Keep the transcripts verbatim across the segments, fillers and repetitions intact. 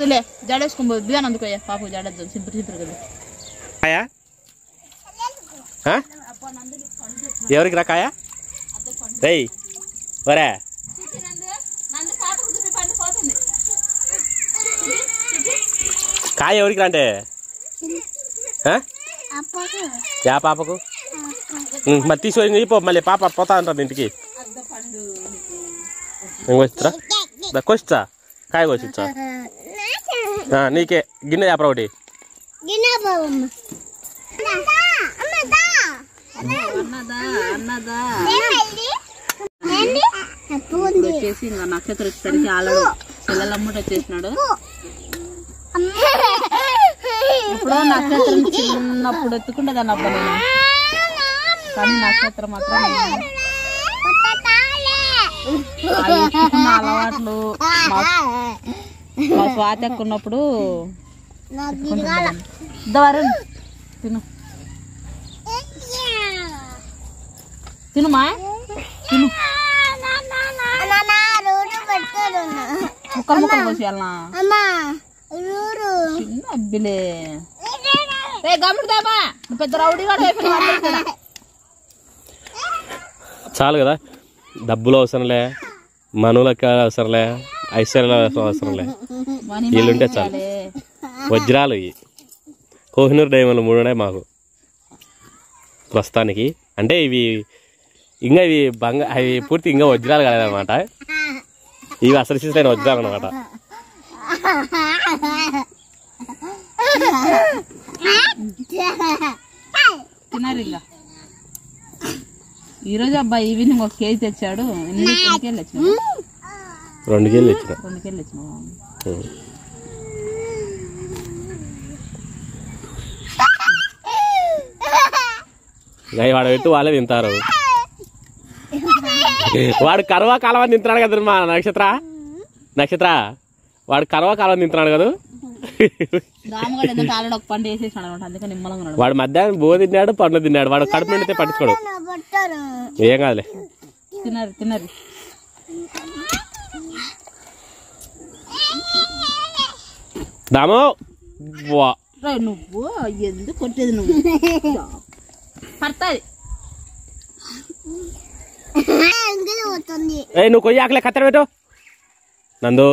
జడేసుకొని బియ్యాన్ని అందుకోయా పాప జడేద్దాం simple simple కదా ఎవరికి రా కాయ రేయ్ వరే కాయ ఎవరికి రంటే యా పాపకు మరి తీసుకొని పో మళ్ళీ పాప పోతా ఉంటుంది ఇంటికి కోసిరా కోసిచ్చా కాయ కోసిచ్చా నీకే గిన్నె చేపరా ఒకటి వచ్చేసి ఇంకా నక్షత్రం వచ్చేసరికి ఆల్రెడీ చెల్లెలమ్మట వచ్చేసినాడు. ఇప్పుడు నక్షత్రం చిన్నప్పుడు ఎత్తుకుంటేదాన్ని అబ్బా నేను, కానీ నక్షత్రం మాత్రం ఎత్తుకున్న అలవాట్లు మా స్వాతి ఎక్కున్నప్పుడు తిను తినుమా తిను ముక్కలు ముక్కలు పోసేయాలనా చిన్న అబ్బిలే గమ్ముదామా పెద్ద రౌడీ చాలు కదా, డబ్బులు అవసరంలే, మనులకి అవసరంలే, ఐశ్వర్యాలు అవసరంలే, వీళ్ళుంటే చాలు. వజ్రాలు ఇవి కోహినూర్ డైమండ్లు మూడు ఉన్నాయి మాకు ప్రస్తుతానికి. అంటే ఇవి ఇంకా ఇవి బంగా అవి పూర్తి ఇంకా వజ్రాలు కాలేదన్నమాట. ఇవి అసలు సీసైన వజ్రాలు అనమాట. తిన్నారు ఇంకా ఈరోజు అబ్బాయి ఈవినింగ్ ఒక కేజీ తెచ్చాడు. ఎన్ని కేజీలు వచ్చినా రెండు కేజీలు ఇచ్చిన రెండు కేజీలు వచ్చినా వాడు పెట్టు వాళ్ళే తింటారు. వాడు కరవా కాలం తింటున్నాడు కదా మా నక్షత్ర నక్షత్ర వాడు కరవా కాలం తింటున్నాడు కదా. వాడు మధ్యాహ్నం బో తిన్నాడు, పండ్లు తిన్నాడు. వాడు కడుపు నిండితే పట్టించుకోడు, ఏం కాదులే. తిన్నారు తిన్నారు దామో నువ్వు ఎందుకు కొట్టేది నువ్వు పడతాది. ఏ నువ్వు కొయ్యి ఆకలే కత్తెర పెట్టు నందు.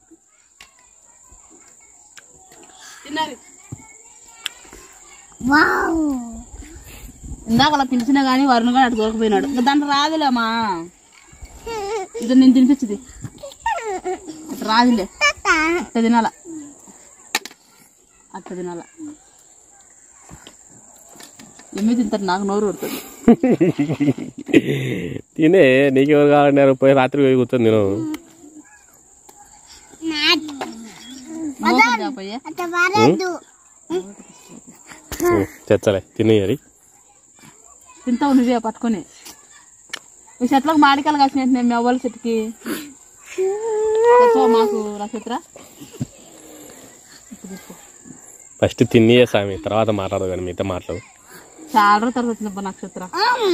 ఇందాక అలా పిలిచినా గానీ వరుణ్ గారు అటు దొరికిపోయినాడు. ఇంకా దాంట్లో రాదులేమా, ఇది నేను తినిపించింది అటు రాదులే. అట్ట తినాల అట్ట తినాల ఏమి తింటారు, నాకు నోరు కొడుతుంది. తినే నీకెవరు కావాలన్నారు, పోయి రాత్రి పోయి కూర్చొని తిను. తెచ్చలే తినేయాలి. తింటావు నువ్వే పట్టుకొని. ఈ చెట్లకు మాడికాయలు కాసినట్టు నేను మీ అవ్వాలి చెట్టుకి మాకు నక్షత్ర. ఫస్ట్ తినే సామి, తర్వాత మాట్లాడదు కానీ మిగతా మాట్లాడు. చాలా రోజుల తర్వాత వచ్చినప్ప నక్షత్ర.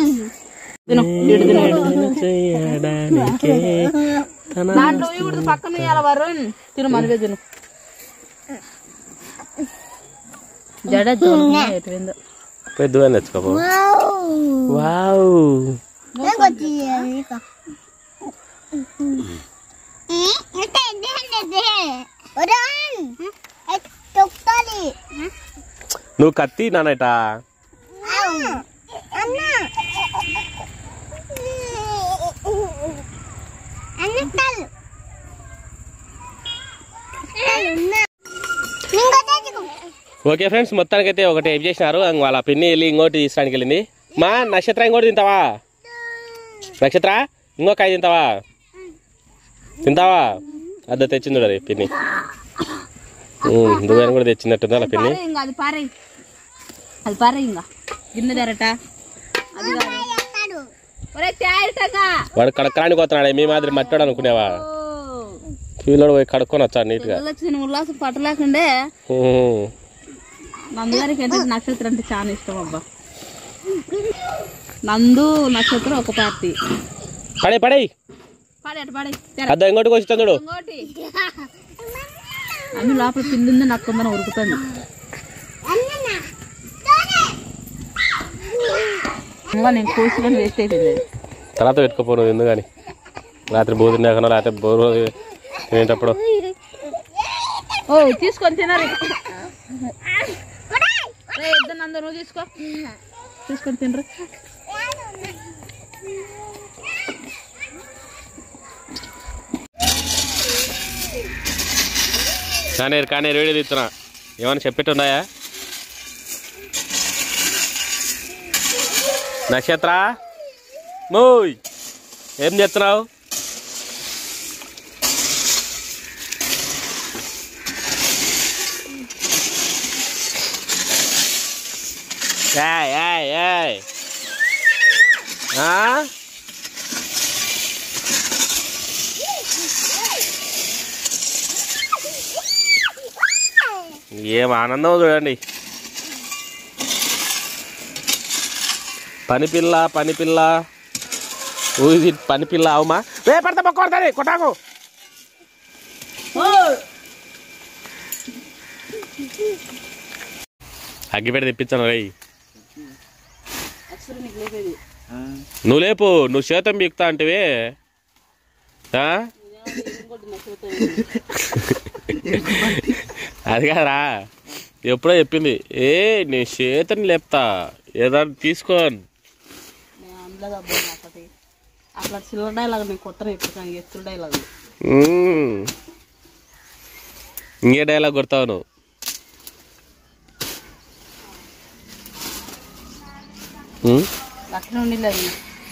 పక్కన వరుణ్ తిను మనవే తిను. జడేందో పెద్దగా తెచ్చుకోపో. వావ్ నువ్వు కత్తి నానట ఓకే ఫ్రెండ్స్, మొత్తానికైతే ఒకటి ఏం చేసినారు. వాళ్ళ పిన్ని వెళ్ళి ఇంకోటి తీసుకోడానికి వెళ్ళింది. మా నక్షత్ర ఇంకోటి తింటావా? నక్షత్ర ఇంకో కాయ తింటావా? తింటావా? అద్ద తెచ్చింది అది పిన్ని. దువ్వాన్ని కూడా తెచ్చినట్టుంది అలా పిన్ని. అది పారే ఇంకా గిన్నె ధరట. వాడు కడక్కడానికి పోతున్నాడే, మీ మాదిరి మట్టాడు అనుకునేవా? పిల్లడు పోయి కడుక్కొని వచ్చా నీట్ గా. ఉల్లాసం పట్టలేకుండే నందుగారికి అంటే నక్షత్రం అంటే చాలా ఇష్టం అబ్బా. నందు నక్షత్రం ఒక పార్టీ. పడే పడే పడే పడే అద్ద ఇంకోటి వచ్చి చూడు. అమ్మి లోపల పిల్లింది నక్కుందని ఉరుకుతుంది. ఇంకా నేను కోసుకొని వేస్ట్ అయిపోయింది. తర్వాత పెట్టుకోపోను ఎందుకు కానీ రాత్రి బోధన లేకుండా లేకపోతే బోరు తినేటప్పుడు ఓ తీసుకొని తినాలి. ఇద్దరు అందరూ నువ్వు తీసుకో తీసుకొని తినరు. కానీ కానీ వీడియో తీస్తున్నా ఏమైనా చెప్పేట్టున్నాయా? నక్షత్ర మోయ్ ఏం చేస్తున్నావు? ఏయ్ ఏయ్ ఏయ్ ఏం ఆనందం చూడండి. పని పిల్ల పని పిల్ల ఊది పని పిల్ల అవుమా రే పడతా పక్క పడతాది కొట్టాకు. అగ్గిపెట్టి తెప్పించాను రై. నువ్వు లేపు నువ్వు చేతం బీక్తా అంటివి. అది కాదురా ఎప్పుడో చెప్పింది ఏ నేను చేతని లేపుతా ఏదన్నా తీసుకోని. అట్లా చిల్లర డైలాగ్ నేను కొత్త ఎప్పుడు ఎత్తుల డైలాగ్. ఇంకే డైలాగ్ కొడతావు నువ్వు? అట్లా ఉండి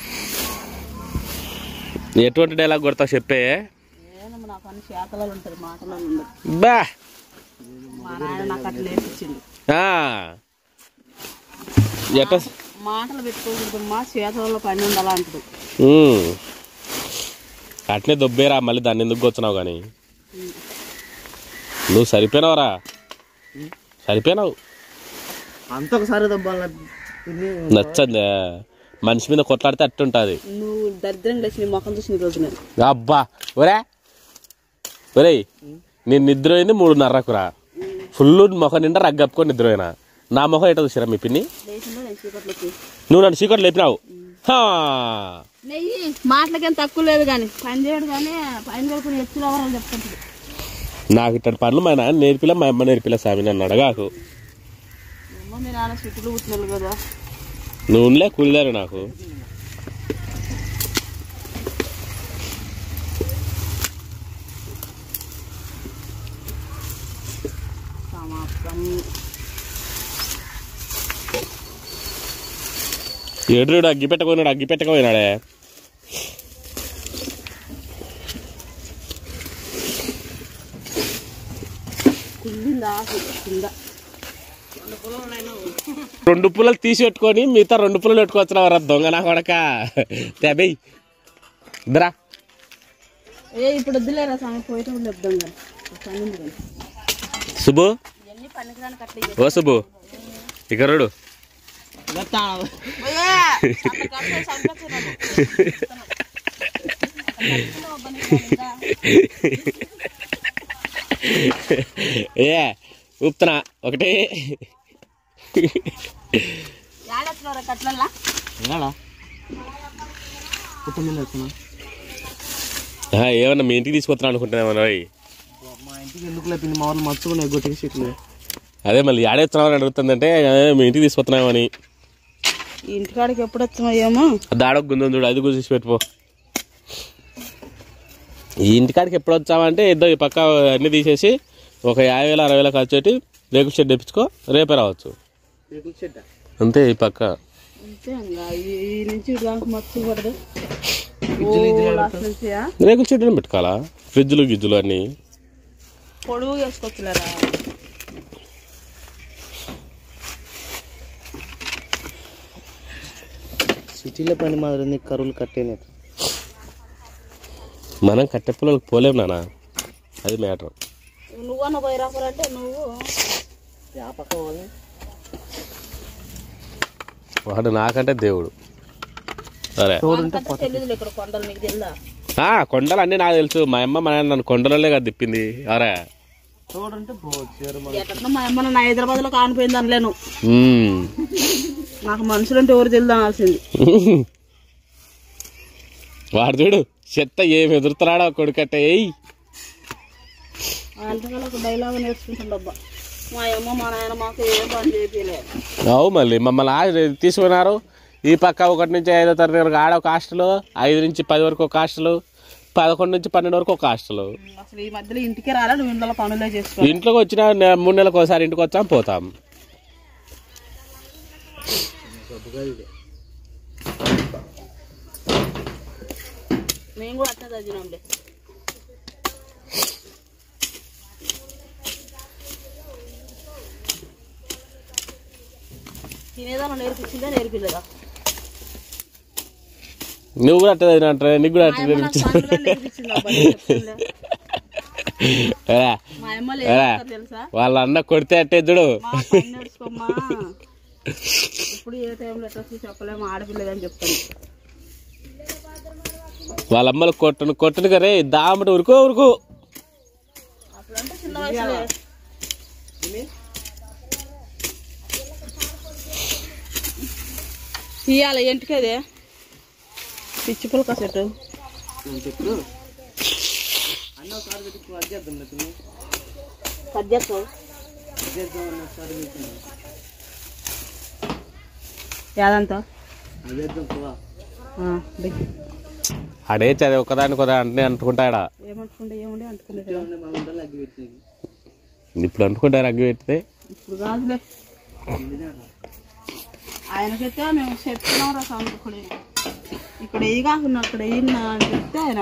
ఎటువంటి డైలాగ్ కొడతావు చెప్పే? నా పని చేతలలో ఉంటుంది మాటలలో ఉండదు. బా మా నాయన నాకు అట్లా నేర్పించింది. మాటలు పెట్టుకోకూడదు మా చేతలలో పని ఉండాలా అంటాడు. అట్లే దొబ్బేరా మళ్ళీ దాన్ని ఎందుకు కూర్చున్నావు కానీ నువ్వు సరిపోయినావురా సరిపోయినావు. అంత ఒకసారి దొబ్బాల నచ్చండి మనిషి మీద కొట్లాడితే అట్టుంటుంది. నువ్వు దరిద్రంగా లేచి నీ ముఖం చూసి నీ రోజు అబ్బా ఒరే ఒరే నేను నిద్రపోయింది మూడున్నరకురా ఫుల్ ముఖం నిండా రగ్గప్పుకొని నిద్రపోయినా. నా ముఖం ఎట్లా చూసిరా మీ పిన్ని? నువ్వు నన్ను చీకట్లు లేపినావు. నెయ్యి మాటలకేం తక్కువ లేదు కానీ పని చేయడు కానీ పని చేయకుండా ఎత్తులు ఎవరని చెప్తుంది. నాకు ఇట్లాంటి పనులు మా నాన్న నేర్పిలా మా అమ్మ నేర్పిలా స్వామి నన్ను అడగాకు. మీ నాన్న చుట్టూ పుట్టినారు కదా నువ్వు ఉండలే కూలిదారు నాకు. ఎడురుడు అగ్గి పెట్టకపోయినాడు అగ్గి పెట్టకపోయినాడే. రెండు పుల్లలు తీసి పెట్టుకొని మిగతా రెండు పుల్లలు పెట్టుకోవచ్చురా దొంగ నా కొడక తెబై ఇద్దరా. ఏ ఇప్పుడు వద్దులేరా సామె పోయేటప్పుడు చెప్దాం. సుబ్బు ఓ సుబ్బు ఇకరుడు ఏ ఊపుతున్నా ఒకటి ఏమన్నా మీ ఇంటికి తీసుకొస్తున్నా అనుకుంటున్నా. మా ఇంటికి ఎందుకు లేపింది మా వాళ్ళు మర్చుకున్నాయి గొట్టికి చెట్లు. అదే మళ్ళీ ఆడేస్తున్నామని అడుగుతుందంటే మీ ఇంటికి తీసుకొస్తున్నామని. ఇంటికాడికి ఎప్పుడు వస్తున్నాయేమో దాడొక గుందని చూడు అది గురించి పెట్టుకో. ఈ ఇంటికాడికి ఎప్పుడు వచ్చామంటే ఇద్దరు ఈ పక్క అన్ని తీసేసి ఒక యాభై వేల అరవై వేల ఖర్చు పెట్టి రేకుల షెడ్ తెప్పించుకో రేపే రావచ్చు అంతే. ఈ పక్క రేకుల షెడ్ అని పెట్టుకోవాలా ఫ్రిడ్జ్లు గిజ్జులు అన్ని పొడుగు వేసుకోవచ్చులేరా. సిటీలో పని మాదిరి కరువులు కట్టేనే మనం కట్టె పొలాలకు పోలేము నాన్న అది మ్యాటర్. నువ్వన్న పోయి రావాలంటే నువ్వు వాడు నాకంటే దేవుడు. సరే కొండలు అన్నీ నాకు తెలుసు. మా అమ్మ మా నాన్న నన్ను కొండలనే కదా తిప్పింది. అరే చూడంటే పోవచ్చు ఎట్లా మా అమ్మ నా హైదరాబాద్ లో కానిపోయింది అనలేను నాకు మనుషులంటే ఎవరు తెలుదాల్సింది వాడు చూడు చెత్త ఏమి ఎదురుతున్నాడో కొడుకట్టే అంతకాలం ఒక డైలాగ్ నేర్చుకుంటుండబ్బా మా అమ్మ మా నాయన మాకు ఏం పని చేయలేదు అవు మళ్ళీ మమ్మల్ని తీసుకున్నారు ఈ పక్క ఒకటి నుంచి ఐదో తరగతి వరకు ఆడ ఒక హాస్టల్ ఐదు నుంచి పది వరకు ఒక హాస్టల్ పదకొండు నుంచి పన్నెండు వరకు ఒక హాస్టల్ అసలు ఈ మధ్యలో ఇంటికే రాలే నువ్వు ఇంట్లో పనులే చేసుకో ఇంట్లోకి వచ్చిన మూడు నెలలకు ఒకసారి ఇంటికి వచ్చాం పోతాం మేము కూడా అట్లా చదివినాంలే తినేదాన్ని నేర్పించిందా నేర్పిలేదా నువ్వు కూడా అట్లా చదివినా నీకు కూడా అట్లా నేర్పించింది మా అమ్మ లేదు తెలుసా వాళ్ళ అన్న కొడితే అట్టే చూడు నేర్చుకోమ్మా ఇప్పుడు ఏ టైంలో ఎట్లా చెప్పలేము ఆడపిల్లదని చెప్తాను వాళ్ళ అమ్మలు కొట్టను కొట్టను కరే దామట ఉరుకో ఉరుకు అప్పుడంటే చిన్న వయసులే తీయాలి ఏంటికి అదే పిచ్చి పులక సెట్ కట్ చేస్తావు యాదంతా అడే చదివి ఒకదాని కొదా అంటే అంటుకుంటాడా ఏమంటుకుంటే ఏముండే అంటుకుంటే ఇప్పుడు అంటుకుంటారు అగ్గి పెడితే ఇప్పుడు కాదులే ఆయనకైతే మేము చెప్తున్నాం రా సందుకుడి ఇక్కడ ఏ కాకుండా అక్కడ ఏనా అని చెప్తే ఆయన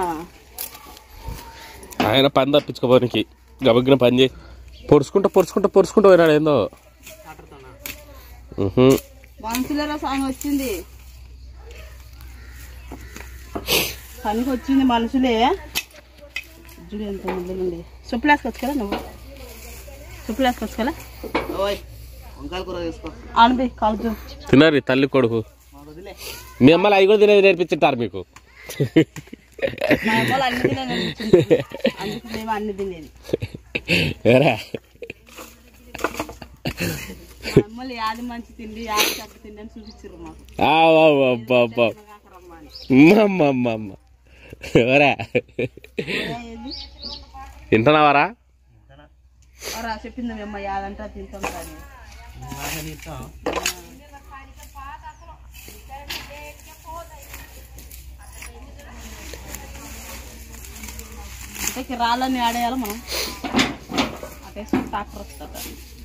ఆయన పని తప్పించుకోపోనికి గబగ్గిన పని చేసి పొడుచుకుంటా పొడుచుకుంటా పొడుచుకుంటూ పోయినాడు ఏందో మనుషులేరా సాంగ్ వచ్చింది పనికి వచ్చింది మనుషులే జుడు ఎంత ముందు చెప్పులు వేసుకోవచ్చు కదా నువ్వు చెప్పులు వేసుకోవచ్చు కదా అనిపి కాలు తినారు తల్లి కొడుకు మీ అమ్మలు అవి కూడా తినేది నేర్పించుంటారు మీకు మా అమ్మలు అన్ని తినేది నేర్పించింది అందుకు మేము అన్ని తినేది మా అమ్మలు యాది మంచి తిండి యాది చెత్త తిండి అని చూపించారు మాకు వింటున్నావారా చెప్పింది మీ అమ్మ యాదంటే తింటాం కానీ అంటే రాళ్ళని ఆడేయాలి మనం అటేసుకుని ట్రాక్టర్ వస్తుంది